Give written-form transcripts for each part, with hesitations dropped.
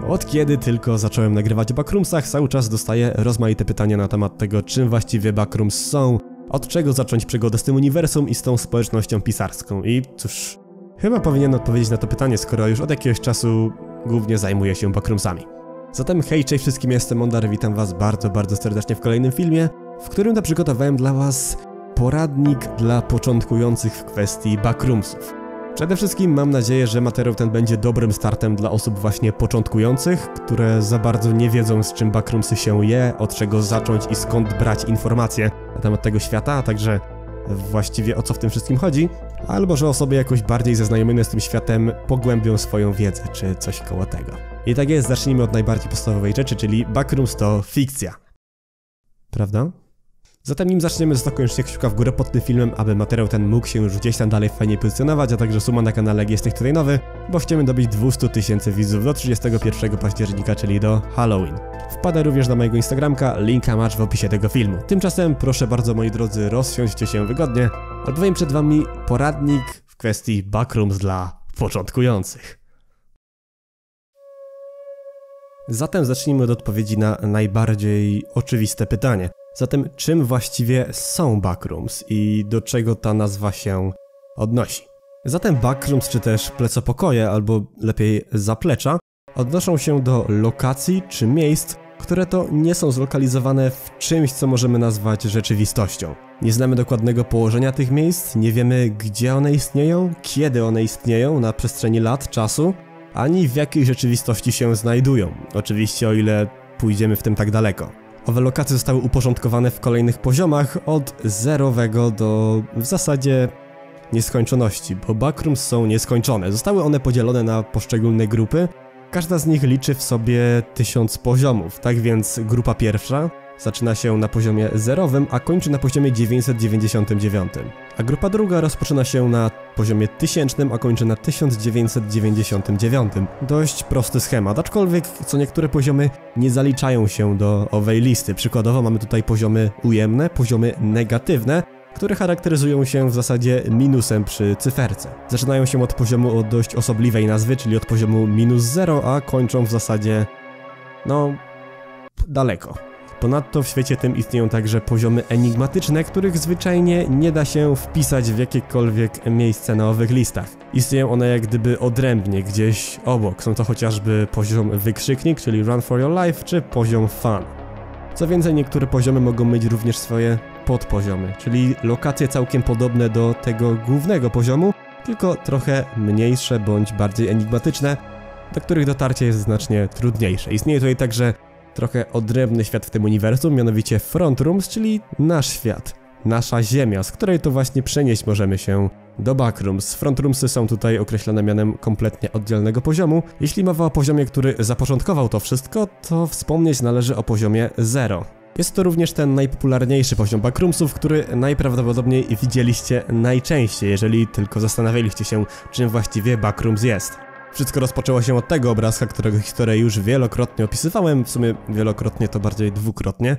Od kiedy tylko zacząłem nagrywać o Backroomsach, cały czas dostaję rozmaite pytania na temat tego, czym właściwie Backrooms są, od czego zacząć przygodę z tym uniwersum i z tą społecznością pisarską. I cóż, chyba powinienem odpowiedzieć na to pytanie, skoro już od jakiegoś czasu głównie zajmuję się Backroomsami. Zatem hej, cześć wszystkim, jestem Mondar, witam was bardzo serdecznie w kolejnym filmie, w którym to przygotowałem dla was poradnik dla początkujących w kwestii Backroomsów. Przede wszystkim mam nadzieję, że materiał ten będzie dobrym startem dla osób właśnie początkujących, które za bardzo nie wiedzą, z czym Backroomsy się je, od czego zacząć i skąd brać informacje na temat tego świata, a także właściwie o co w tym wszystkim chodzi, albo że osoby jakoś bardziej zaznajomione z tym światem pogłębią swoją wiedzę, czy coś koło tego. I tak jest, zacznijmy od najbardziej podstawowej rzeczy, czyli Backrooms to fikcja. Prawda? Zatem nim zaczniemy, zostaw koniecznie kciuka w górę pod tym filmem, aby materiał ten mógł się już gdzieś tam dalej fajnie pozycjonować, a także suma na kanale, jak jesteś tutaj nowy, bo chcemy dobić 200 000 widzów do 31 października, czyli do Halloween. Wpadaj również na mojego Instagramka, linka masz w opisie tego filmu. Tymczasem proszę bardzo, moi drodzy, rozsiądźcie się wygodnie, albowiem przed wami poradnik w kwestii Backrooms dla początkujących. Zatem zacznijmy od odpowiedzi na najbardziej oczywiste pytanie. Zatem czym właściwie są Backrooms i do czego ta nazwa się odnosi? Zatem Backrooms, czy też plecopokoje, albo lepiej zaplecza, odnoszą się do lokacji czy miejsc, które to nie są zlokalizowane w czymś, co możemy nazwać rzeczywistością. Nie znamy dokładnego położenia tych miejsc, nie wiemy, gdzie one istnieją, kiedy one istnieją na przestrzeni lat, czasu, ani w jakiej rzeczywistości się znajdują. Oczywiście o ile pójdziemy w tym tak daleko. Owe lokacje zostały uporządkowane w kolejnych poziomach od zerowego do w zasadzie nieskończoności, bo Backrooms są nieskończone. Zostały one podzielone na poszczególne grupy, każda z nich liczy w sobie 1000 poziomów, tak więc grupa pierwsza zaczyna się na poziomie zerowym, a kończy na poziomie 999. A grupa druga rozpoczyna się na poziomie 1000, a kończy na 1999. Dość prosty schemat, aczkolwiek co niektóre poziomy nie zaliczają się do owej listy. Przykładowo mamy tutaj poziomy ujemne, poziomy negatywne, które charakteryzują się w zasadzie minusem przy cyferce. Zaczynają się od poziomu o dość osobliwej nazwy, czyli od poziomu -0, a kończą w zasadzie, no, daleko. Ponadto w świecie tym istnieją także poziomy enigmatyczne, których zwyczajnie nie da się wpisać w jakiekolwiek miejsce na owych listach. Istnieją one jak gdyby odrębnie, gdzieś obok. Są to chociażby poziom wykrzyknik, czyli Run for Your Life, czy poziom Fun. Co więcej, niektóre poziomy mogą mieć również swoje podpoziomy, czyli lokacje całkiem podobne do tego głównego poziomu, tylko trochę mniejsze bądź bardziej enigmatyczne, do których dotarcie jest znacznie trudniejsze. Istnieje tutaj także trochę odrębny świat w tym uniwersum, mianowicie Frontrooms, czyli nasz świat, nasza ziemia, z której to właśnie przenieść możemy się do Backrooms. Frontroomsy są tutaj określone mianem kompletnie oddzielnego poziomu. Jeśli mowa o poziomie, który zapoczątkował to wszystko, to wspomnieć należy o poziomie 0. Jest to również ten najpopularniejszy poziom Backroomsów, który najprawdopodobniej widzieliście najczęściej, jeżeli tylko zastanawialiście się, czym właściwie Backrooms jest. Wszystko rozpoczęło się od tego obrazka, którego historię już wielokrotnie opisywałem, w sumie wielokrotnie to bardziej dwukrotnie.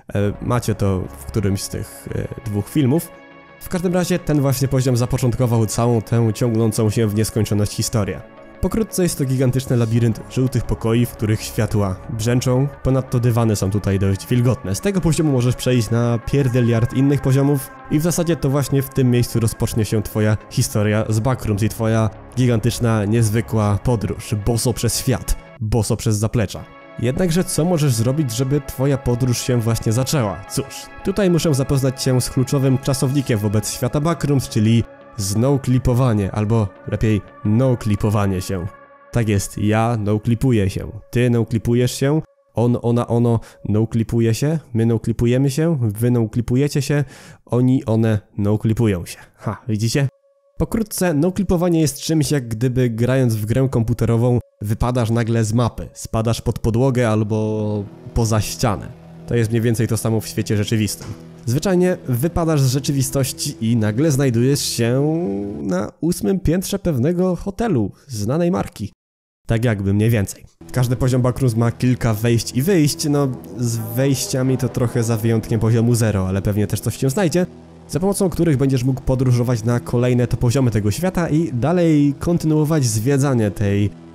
Macie to w którymś z tych dwóch filmów. W każdym razie ten właśnie poziom zapoczątkował całą tę ciągnącą się w nieskończoność historię. Pokrótce jest to gigantyczny labirynt żółtych pokoi, w których światła brzęczą, ponadto dywany są tutaj dość wilgotne. Z tego poziomu możesz przejść na pierdyliard innych poziomów i w zasadzie to właśnie w tym miejscu rozpocznie się twoja historia z Backrooms i twoja gigantyczna, niezwykła podróż, boso przez świat, boso przez zaplecza. Jednakże co możesz zrobić, żeby twoja podróż się właśnie zaczęła? Cóż, tutaj muszę zapoznać cię z kluczowym czasownikiem wobec świata Backrooms, czyli znoclipowanie, albo lepiej no-clipowanie się. Tak jest, ja no-clipuję się, ty no-clipujesz się, on, ona, ono no-clipuje się, my no-clipujemy się, wy no-clipujecie się, oni, one no-clipują się. Ha, widzicie? Pokrótce, no-clipowanie jest czymś, jak gdyby grając w grę komputerową wypadasz nagle z mapy, spadasz pod podłogę albo poza ścianę. To jest mniej więcej to samo w świecie rzeczywistym. Zwyczajnie wypadasz z rzeczywistości i nagle znajdujesz się na 8. piętrze pewnego hotelu znanej marki. Tak jakby mniej więcej. Każdy poziom Backrooms ma kilka wejść i wyjść, no z wejściami to trochę za wyjątkiem poziomu 0, ale pewnie też coś się znajdzie, za pomocą których będziesz mógł podróżować na kolejne to poziomy tego świata i dalej kontynuować zwiedzanie tej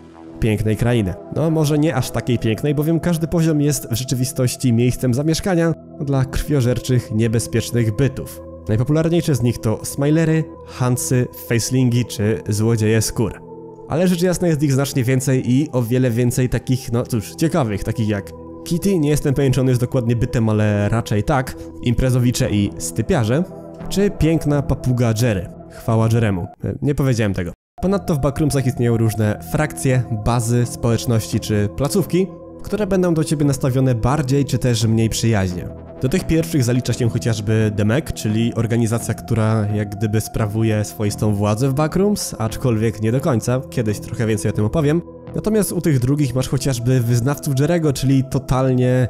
pięknej krainy. No może nie aż takiej pięknej, bowiem każdy poziom jest w rzeczywistości miejscem zamieszkania dla krwiożerczych, niebezpiecznych bytów. Najpopularniejsze z nich to Smilery, Huntsy, Facelingi czy Złodzieje Skór. Ale rzecz jasna jest ich znacznie więcej i o wiele więcej takich, no cóż, ciekawych, takich jak Kitty, nie jestem pewien, czy on jest dokładnie bytem, ale raczej tak, imprezowicze i stypiarze, czy piękna papuga Jerry. Chwała Jeremu. Nie powiedziałem tego. Ponadto w Backroomsach istnieją różne frakcje, bazy, społeczności czy placówki, które będą do ciebie nastawione bardziej czy też mniej przyjaźnie. Do tych pierwszych zalicza się chociażby The Meg, czyli organizacja, która jak gdyby sprawuje swoistą władzę w Backrooms, aczkolwiek nie do końca, kiedyś trochę więcej o tym opowiem. Natomiast u tych drugich masz chociażby wyznawców Jerego, czyli totalnie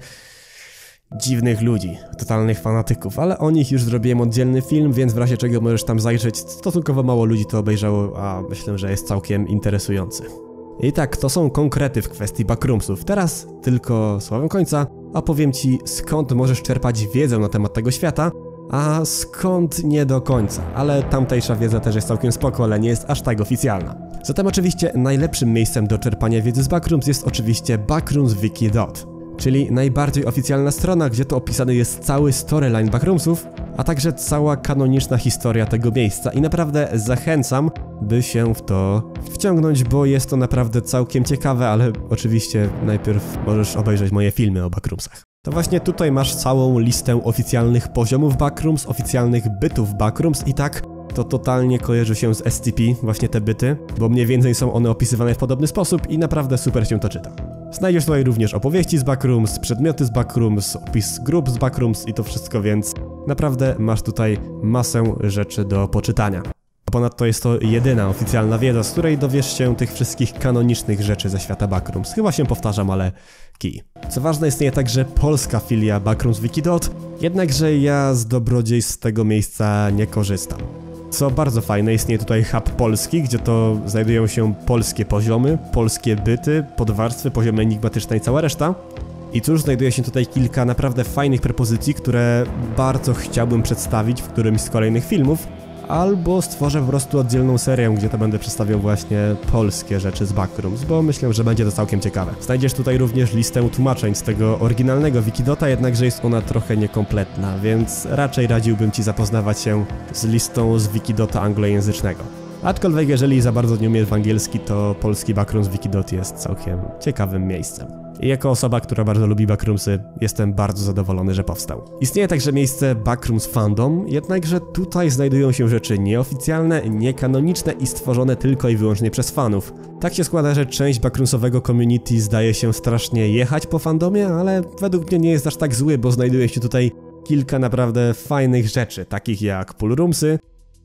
dziwnych ludzi, totalnych fanatyków, ale o nich już zrobiłem oddzielny film, więc w razie czego możesz tam zajrzeć. Stosunkowo mało ludzi to obejrzało, a myślę, że jest całkiem interesujący. I tak, to są konkrety w kwestii Backroomsów. Teraz tylko słowem końca opowiem ci, skąd możesz czerpać wiedzę na temat tego świata, a skąd nie do końca, ale tamtejsza wiedza też jest całkiem spoko, ale nie jest aż tak oficjalna. Zatem oczywiście najlepszym miejscem do czerpania wiedzy z Backrooms jest oczywiście backroomswiki.dot, czyli najbardziej oficjalna strona, gdzie to opisany jest cały storyline Backroomsów, a także cała kanoniczna historia tego miejsca i naprawdę zachęcam, by się w to wciągnąć, bo jest to naprawdę całkiem ciekawe, ale oczywiście najpierw możesz obejrzeć moje filmy o Backroomsach. To właśnie tutaj masz całą listę oficjalnych poziomów Backrooms, oficjalnych bytów Backrooms i tak to totalnie kojarzy się z SCP, właśnie te byty, bo mniej więcej są one opisywane w podobny sposób i naprawdę super się to czyta. Znajdziesz tutaj również opowieści z Backrooms, przedmioty z Backrooms, opis grup z Backrooms i to wszystko, więc naprawdę masz tutaj masę rzeczy do poczytania. A ponadto jest to jedyna oficjalna wiedza, z której dowiesz się tych wszystkich kanonicznych rzeczy ze świata Backrooms. Chyba się powtarzam, ale kij. Co ważne, istnieje także polska filia backroomswiki.dot, jednakże ja z dobrodziejstw z tego miejsca nie korzystam. Co bardzo fajne, istnieje tutaj hub polski, gdzie to znajdują się polskie poziomy, polskie byty, podwarstwy, poziomy enigmatyczne i cała reszta. I cóż, znajduje się tutaj kilka naprawdę fajnych propozycji, które bardzo chciałbym przedstawić w którymś z kolejnych filmów, albo stworzę po prostu oddzielną serię, gdzie to będę przedstawiał właśnie polskie rzeczy z Backrooms, bo myślę, że będzie to całkiem ciekawe. Znajdziesz tutaj również listę tłumaczeń z tego oryginalnego Wikidota, jednakże jest ona trochę niekompletna, więc raczej radziłbym ci zapoznawać się z listą z Wikidota anglojęzycznego. Aczkolwiek jeżeli za bardzo nie umiesz w angielski, to polski Backrooms Wikidot jest całkiem ciekawym miejscem. I jako osoba, która bardzo lubi Backroomsy, jestem bardzo zadowolony, że powstał. Istnieje także miejsce Backrooms Fandom, jednakże tutaj znajdują się rzeczy nieoficjalne, niekanoniczne i stworzone tylko i wyłącznie przez fanów. Tak się składa, że część backroomsowego community zdaje się strasznie jechać po fandomie, ale według mnie nie jest aż tak zły, bo znajduje się tutaj kilka naprawdę fajnych rzeczy, takich jak poolroomsy,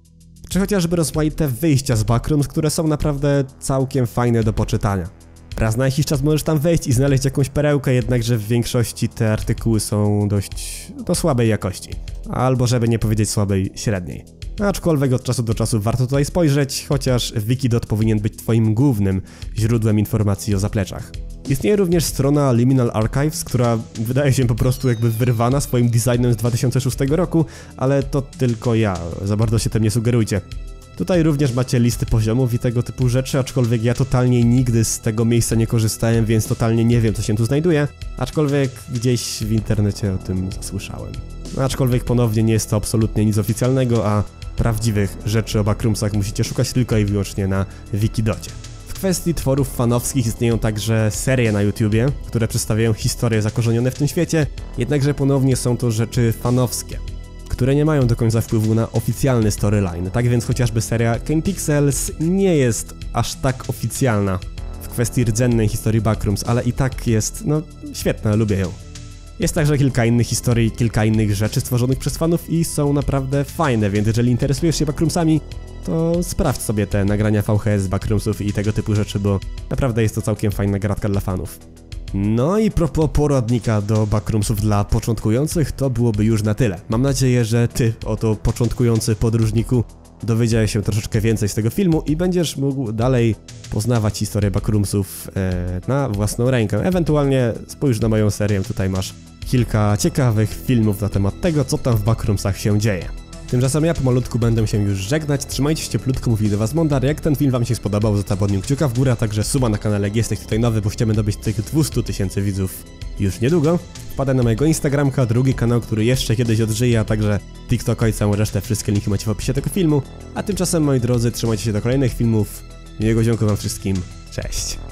czy chociażby rozmaite wyjścia z Backrooms, które są naprawdę całkiem fajne do poczytania. Raz na jakiś czas możesz tam wejść i znaleźć jakąś perełkę, jednakże w większości te artykuły są dość słabej jakości. Albo żeby nie powiedzieć słabej średniej. Aczkolwiek od czasu do czasu warto tutaj spojrzeć, chociaż Wikidot powinien być twoim głównym źródłem informacji o zapleczach. Istnieje również strona Liminal Archives, która wydaje się po prostu jakby wyrwana swoim designem z 2006 roku, ale to tylko ja, za bardzo się tym nie sugerujcie. Tutaj również macie listy poziomów i tego typu rzeczy, aczkolwiek ja totalnie nigdy z tego miejsca nie korzystałem, więc totalnie nie wiem, co się tu znajduje, aczkolwiek gdzieś w internecie o tym zasłyszałem. Aczkolwiek ponownie nie jest to absolutnie nic oficjalnego, a prawdziwych rzeczy o Backroomsach musicie szukać tylko i wyłącznie na Wikidocie. W kwestii tworów fanowskich istnieją także serie na YouTubie, które przedstawiają historie zakorzenione w tym świecie, jednakże ponownie są to rzeczy fanowskie, które nie mają do końca wpływu na oficjalny storyline. Tak więc chociażby seria Kane Pixels nie jest aż tak oficjalna w kwestii rdzennej historii Backrooms, ale i tak jest, świetna, lubię ją. Jest także kilka innych historii, kilka innych rzeczy stworzonych przez fanów i są naprawdę fajne, więc jeżeli interesujesz się Backroomsami, to sprawdź sobie te nagrania VHS z Backroomsów i tego typu rzeczy, bo naprawdę jest to całkiem fajna gratka dla fanów. No i propos poradnika do Backroomsów dla początkujących, to byłoby już na tyle. Mam nadzieję, że ty, oto początkujący podróżniku, dowiedziałeś się troszeczkę więcej z tego filmu i będziesz mógł dalej poznawać historię Backroomsów na własną rękę. Ewentualnie spójrz na moją serię, tutaj masz kilka ciekawych filmów na temat tego, co tam w Backroomsach się dzieje. Tymczasem ja pomalutku będę się już żegnać, trzymajcie się cieplutko, mówi do was Mondar. Jak ten film wam się spodobał, zostaw od nim kciuka w górę, a także suba na kanale, jak jesteś tutaj nowy, bo chcemy dobyć tych 200 000 widzów już niedługo. Wpadaj na mojego Instagramka, drugi kanał, który jeszcze kiedyś odżyje, a także TikToka i całą resztę, wszystkie linki macie w opisie tego filmu. A tymczasem, moi drodzy, trzymajcie się do kolejnych filmów. Miłego dzionku wam wszystkim, cześć!